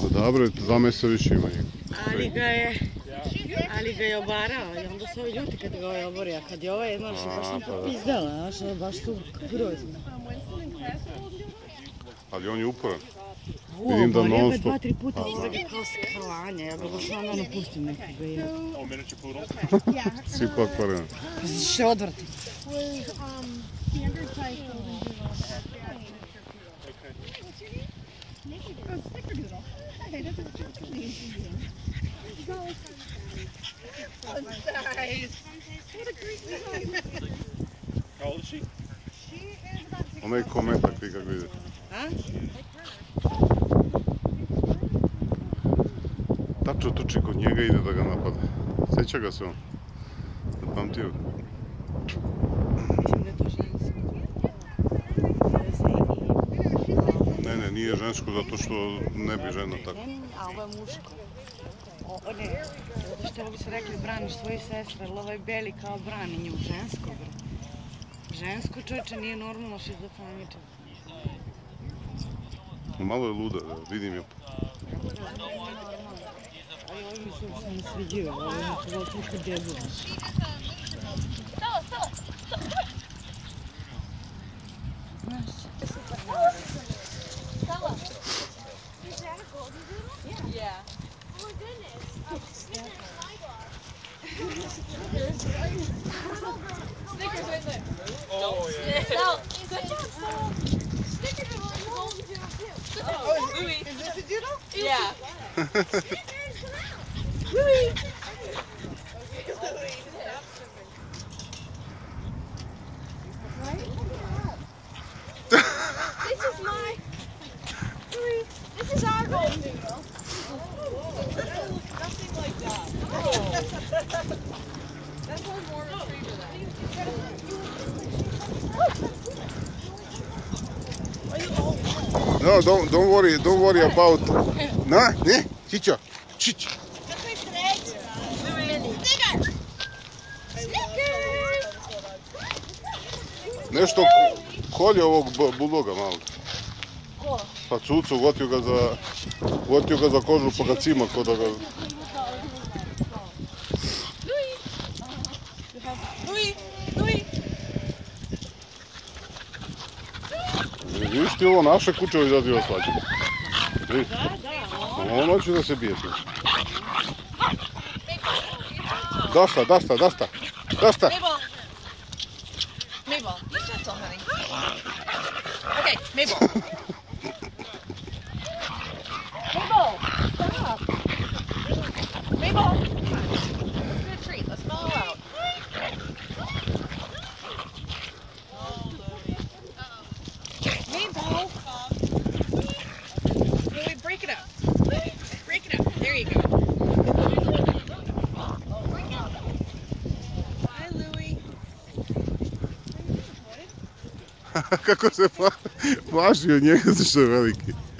Dobro, 2 mjeseca više ima njega. Ali ga je obarao i onda se ovi ljuti kad ga je oborio, a kad je ovaj, znaš, baš sam popizdala, znaš, baš su grozni. Ali on je uporan. Vidim da non stop. 2-3 puta iza ga kao skalanje, ja ga baš ono napustim nekoga je. Svi pokvareni. Še odvrti. Onaj komentar ti kak vidite. Tačno trči kod njega i ide da ga napade. Sjeća ga se on. Zapamtio. Mislim da je to žensko. Ne, nije žensko zato što ne bi žena tako. A ovo je muško. Ne, zato što bi se rekli braniš svoju sestru, ali ovaj beli kao brani nju. Žensko, bro. Žensko čovječe nije normalno šizofreničan. Malo je luda, vidim je. Ali ovi mi se uopšte ne sviđaju, ovo je nekako tuško djebu. Znaš? Yeah. Oh my goodness. Snickers right there. Oh, yeah. Sal, good job, Sal. Snickers is a golden doodle too. Oh, Louis. Is this a doodle? Yeah. Snickers, come out. Louis. Okay, Louis. Right? This is my... Louis, this is our golden doodle. Nothing like that. That sounds more retriever No, don't worry about... Ne, Čićo, Čić. Nešto kolje ovog buloga malo. Pa cucu, votio ga za kožu pa ga cima ko da ga... Vidiš ti ovo naše kuće izaziva svađu. Ono će da se bije. Dosta. Mabel, be gentle, honey. Okay, Mabel. Mabel, stop. Mabel. Let's get a treat. Let's smell her out. Mabel. Louis, break it up. Break it up. There you go. Hi, Louis. Kako se plaši od njega, što je veliki.